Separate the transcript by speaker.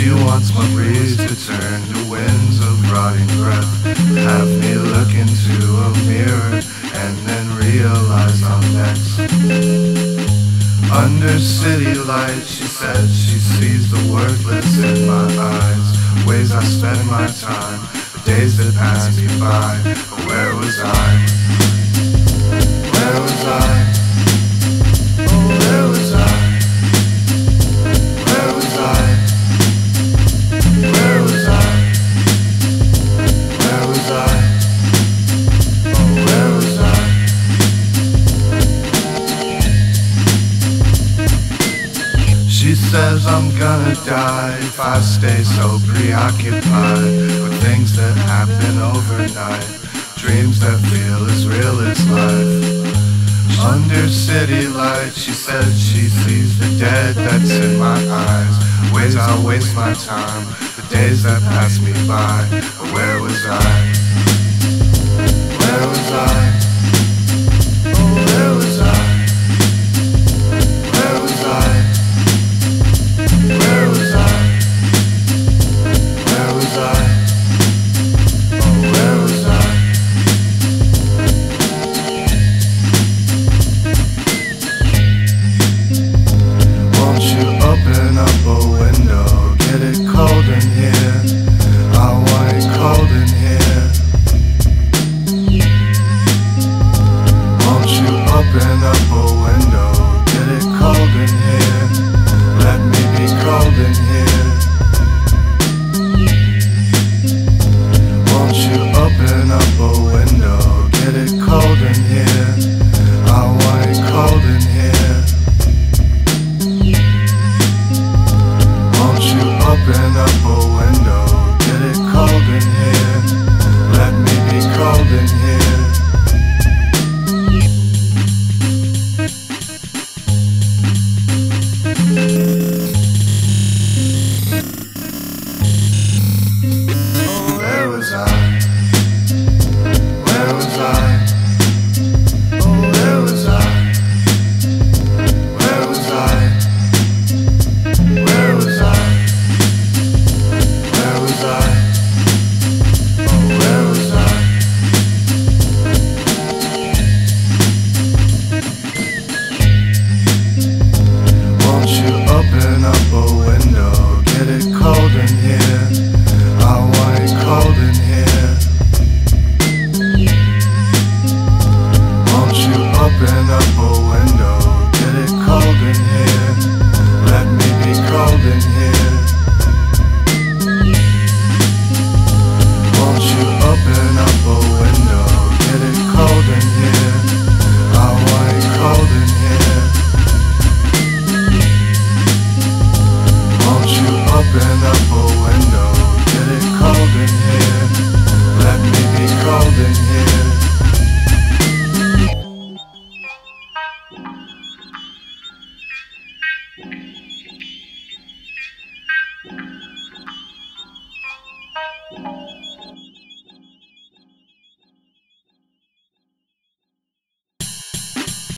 Speaker 1: She wants my breeze to turn to winds of rotting breath. Have me look into a mirror and then realize I'm next. Under city lights, she said she sees the worthless in my eyes. Ways I spend my time, the days that pass me by. But where was I? Where was I? Where was I? Where was I? Where was I? Where was I? Oh, where was I? She says I'm gonna die if I stay so preoccupied with things that happen overnight, dreams that feel as real as life. Under city lights, she said she sees the dead that's in my eyes. Ways I waste my time, the days that pass me by. But where was I? Where was I?